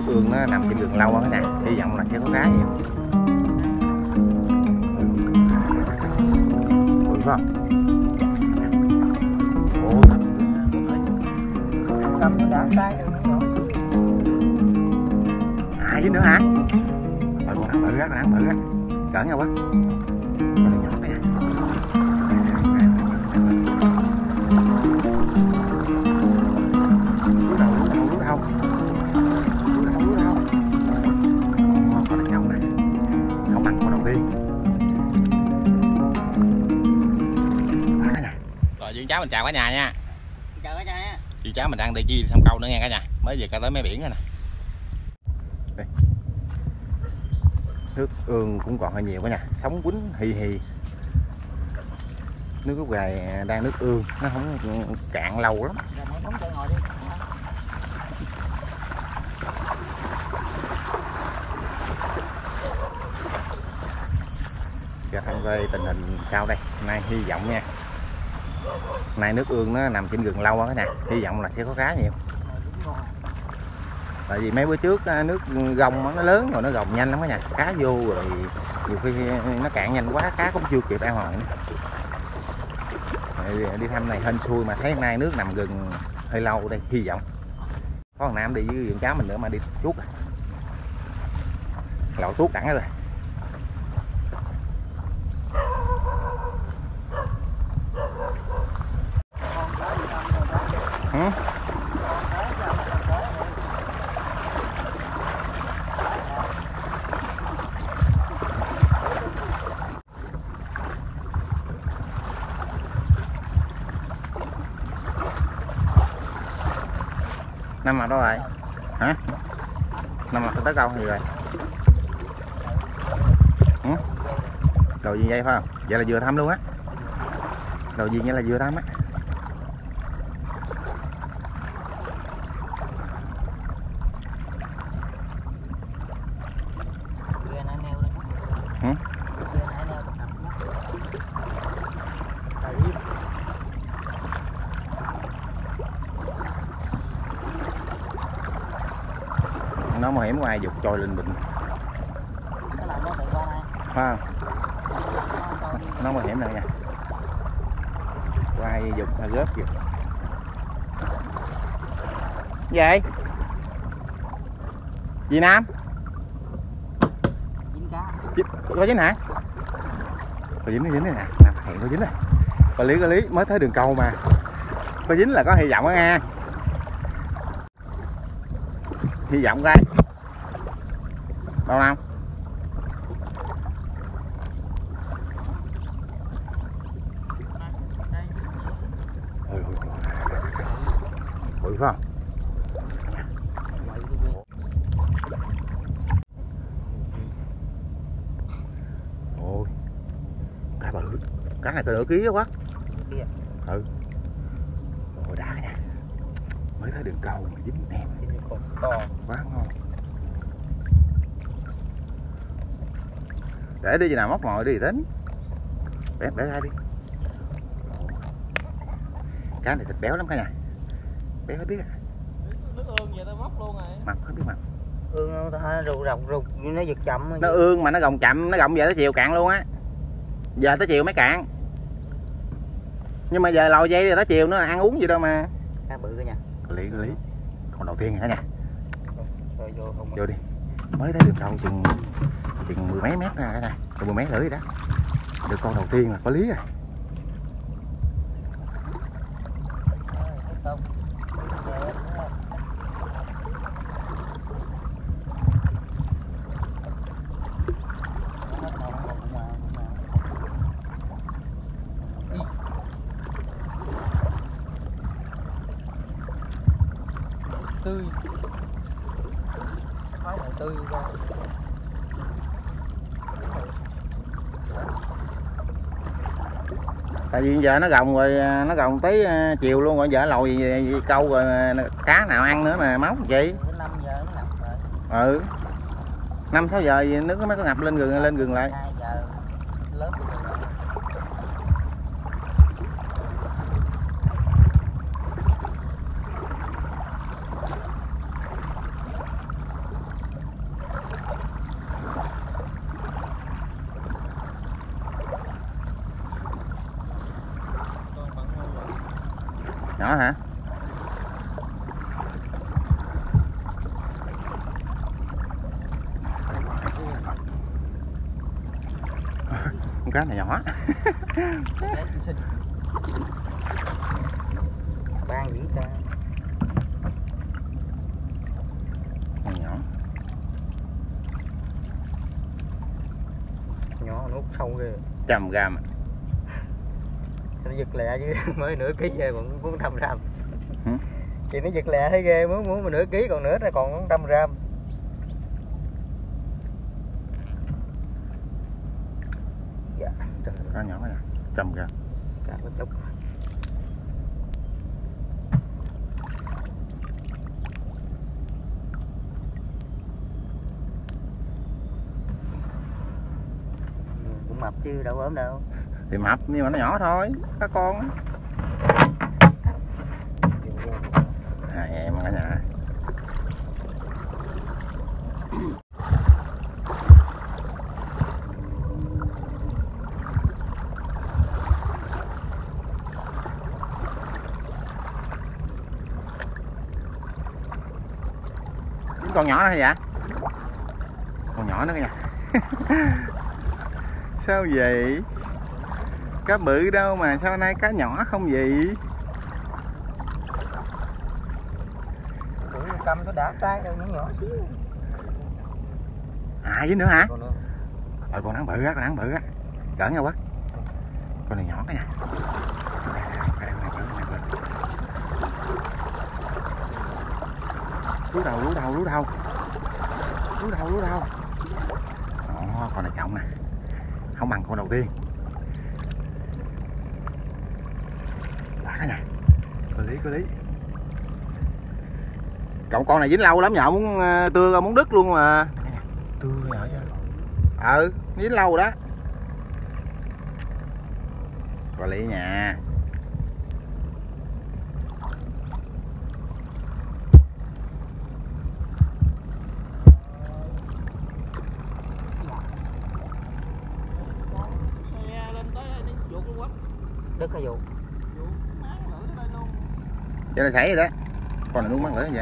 ương nó nằm trên rừng lâu quá nè, hy vọng là sẽ có cá nhiều. Ui phải không? Ồ, cầm nó đá tay rồi nó nhỏ xíu. à chứ nữa hả? Rồi con bự á, con bự á, cỡ nhau quá. Con này nhỏ cái nè. Lú đâu? Con này nhông nè, không bằng con đầu tiên. Rồi Dương cháu mình chào cả nhà nha. Chào cả nhà nha. Dương cháu mình đang đi chi thăm câu nữa nghe cả nhà. Mới về tới mấy biển rồi nè. Đây. Nước ương cũng còn hơi nhiều cả nhà, sóng quýnh hì hì. Nước lúc này đang nước ương, nó không cạn lâu lắm. Cho thăm về tình hình sau đây. Hôm nay hy vọng nha. Hôm nay nước ương nó nằm trên rừng lâu á nè, hy vọng là sẽ có cá nhiều. Tại vì mấy bữa trước nước gông nó lớn rồi nó gồng nhanh lắm á nha, cá vô rồi nhiều khi nó cạn nhanh quá cá cũng chưa kịp ăn hồi nữa. Đi thăm này hên xui mà thấy hôm nay nước nằm gần hơi lâu đây, hy vọng có thằng Nam đi với vườn cháu mình nữa mà đi chuốt lậu tuốt đẳng rồi. Năm mặt đâu rồi? Hả? Năm mặt tới câu gì rồi? Đồ gì vậy phải không? Vậy là vừa thăm luôn á. Đồ gì vậy là vừa thăm á. Nó mà hiểm ngoài dục trôi lên bình phải không? Nó mà hiểm này nha, quay dục là gớp kìa. Vậy gì Nam? Dính cá. Có dính hả? Có dính này nè, Nam phát hiện có dính này. Có lý mới tới đường câu mà có dính là có hy vọng á nha. Hy vọng coi đâu nào. Ôi phải không? Ôi cá bự, cá này có nửa ký quá. Ừ. Ôi đã nha, mới tới đường câu mà dính em quá ngon. Để đi gì nào móc mồi đi tính. Bé ra đi. Cá này thịt béo lắm cả nhà. Bé hết biết à. Nước ương vậy tao móc luôn rồi. Mập hết biết mập. Ương nó rụt nó giật chậm. Nó ương mà nó gồng chậm, nó gồng về tới chiều cạn luôn á. Giờ tới chiều mới cạn. Nhưng mà giờ lòi dây tới chiều nữa ăn uống gì đâu mà. Cá bự cả nhà. Có lý. Còn đầu tiên cả nhà. Rồi vô đi. Mới tới đường câu chừng 10 mấy mét ra cả nhà. 10 mấy rưỡi đó. Được con đầu tiên là có lý rồi. Tươi phái lại tươi ra. Tại vì giờ nó gồng rồi, nó gồng tới chiều luôn rồi, giờ lòi câu rồi cá nào ăn nữa mà máu chị. 5 giờ nó ngập rồi. Ừ. 5-6 giờ gì nước nó mới có ngập lên gừng lại. 2 giờ lớn rồi. Nhỏ hả? Con cá này nhỏ. Ban dữ ta. Con nhỏ. Nhỏ nó út sâu ghê. 100 gram. Sao nó giật lẹ chứ mới nửa ký về còn 400 gram. Hử? Chị nó giật lẹ thấy ghê, muốn mà nửa ký còn nửa ra còn 400 gram. Dạ, trời ơi. Cá nhỏ nè, 100 gram. Cá nó chốc. Cũng mập chứ đâu ốm đâu. Thì mập nhưng mà nó nhỏ thôi, cá con. Hai em cả nhà. Con nhỏ nữa hả dạ? Con nhỏ nữa cả nhà. Sao vậy? Cá bự đâu mà sao nay cá nhỏ không vậy? Cũng cầm nó đã trái đâu, nó nhỏ xíu. À với nữa hả? Còn nữa. Con đáng bự á, con đáng bự á. Cỡ nhau quá. Con này nhỏ cái nè. Lú đầu. Đó, con này trọng nè. Không bằng con đầu tiên. Quá cái nè. Có lý. Cậu con này dính lâu lắm nhậu muốn tưa muốn đứt luôn mà. Tưa nhỏ chứ. Dính lâu rồi đó. Có lý nha. Đất hay vụ. Cho nó xảy rồi đó. Con này nuốt mắt lửa vậy.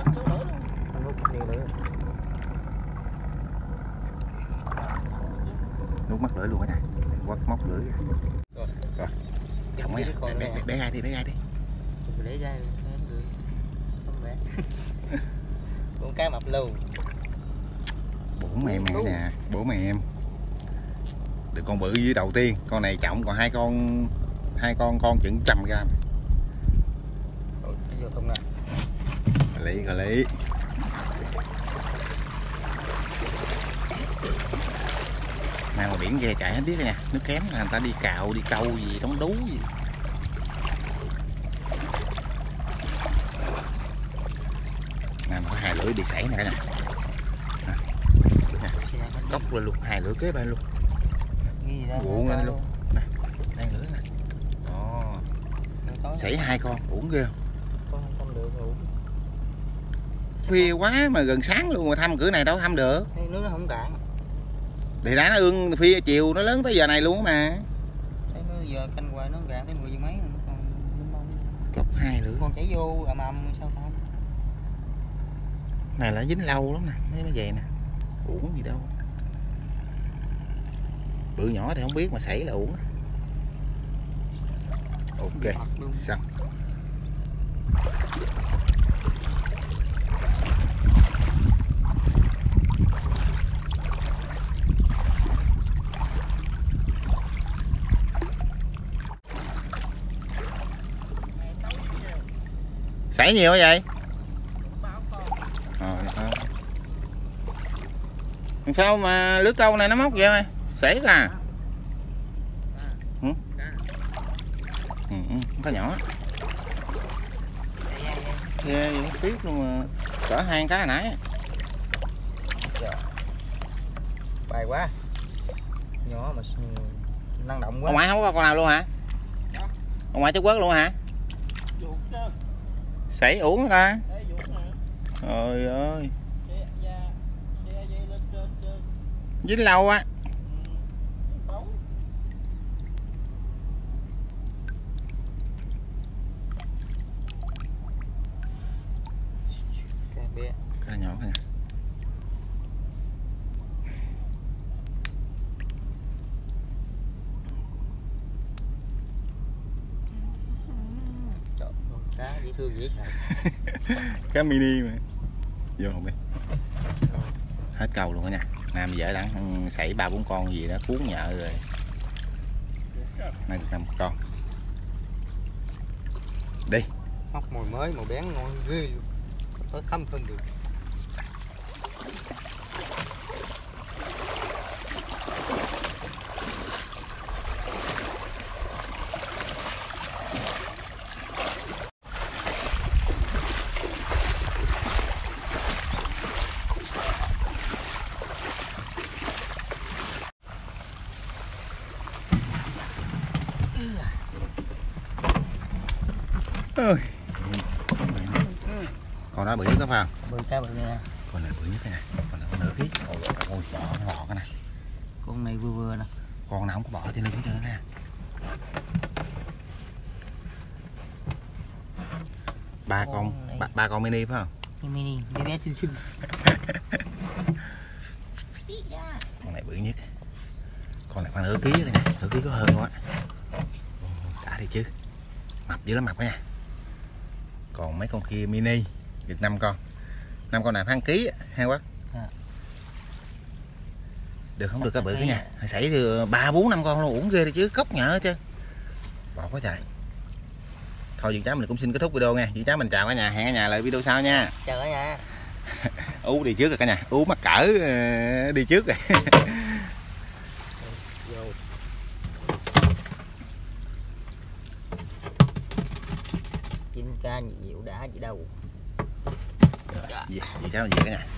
Nuốt mắt lửa luôn á nè. Quất móc lửa kìa. Rồi. Chồng á. Bé gai đi. Để ra không bé. Con cá mập luôn. Bổ mẹ nè, bổ mẹ em. Được con bự dưới đầu tiên, con này trọng còn hai con chừng 100 gram. Vô thùng nè. Có lý. Nào mà biển ghe chạy hết biết nha, nước kém là người ta đi cào, đi câu gì, đóng đú gì. Nè có 2 lưỡi bị sảy nè cả nhà. Cốc lên luôn, 2 lưỡi kế bên luôn. Buông lên luôn. Nè, đang lưỡi nè. Đó. Sảy 2 con, uổng ghê không? Không được uổng. Khuya quá mà gần sáng luôn mà thăm cửa này đâu thăm được. Nước nó không cạn. Thì đã nó ương phi chiều nó lớn tới giờ này luôn mà. Thấy nó giờ canh hoài nó cạn tới 10 giờ mấy rồi còn Cốc 2 lưỡi. con chảy vô ầm sao ta? Này là dính lâu lắm nè, mấy cái vậy nè. Uổng gì đâu. Bự nhỏ thì không biết mà sảy là uổng. Ok, xong. Sảy nhiều hả vậy? Sao mà lưới câu này nó móc vậy mày? Sảy à? Có nhỏ. Xe vậy tiếc luôn mà. Cỡ 2 cá hồi nãy. Bài quá. Nhỏ mà năng động quá. Ông ngoại không có con nào luôn hả? Ông ngoại cháu quớt luôn hả? Sảy uổng hả ta? Trời ơi. Dính lâu á. Bé. Cá nhỏ cả nhà. Trời, con cá dễ thương dễ sợ. Cá mini mà. Vô không đi. Hết câu luôn đó nha. Nam dễ đắng sảy 3-4 con gì đó cuốn nhợ rồi. Nay được 5 con. Đi. Móc mồi mới màu bén ngon ghê luôn. Có thăm phân được. Ơi. Con đó bự nhất có phải không? Bự cá bự nè. Con này bự nhất cái này. Con này có nửa ký. Ôi trời nó bò cái này. Con này vừa vừa nè. Con nào không có bò trên lưng hết trơn nha. Ba con mini phải không? Mini, bé bé xinh xinh. Con này bự nhất. Con này khoảng nửa ký đây nè, nửa ký có hơn quá. Đã thì chứ. Mập dữ lắm mập nha. Còn mấy con kia mini được 5 con. 5 con này phải 1 ký ha Quắc. Được không được cá bự cái nha. Xảy 3, 4, 5 con luôn uổng ghê đi chứ, cốc nhở hết trơn. Bọt quá trời. Thôi Dượng Cháu mình cũng xin kết thúc video nha. Dượng Cháu mình chào cả nhà, hẹn cả nhà lại video sau nha. Chào cả nhà. Ú đi trước rồi cả nhà, Ú mắc cỡ đi trước rồi. Chín ca nhiều đã gì đâu. Rồi, Dượng Cháu về cả nhà.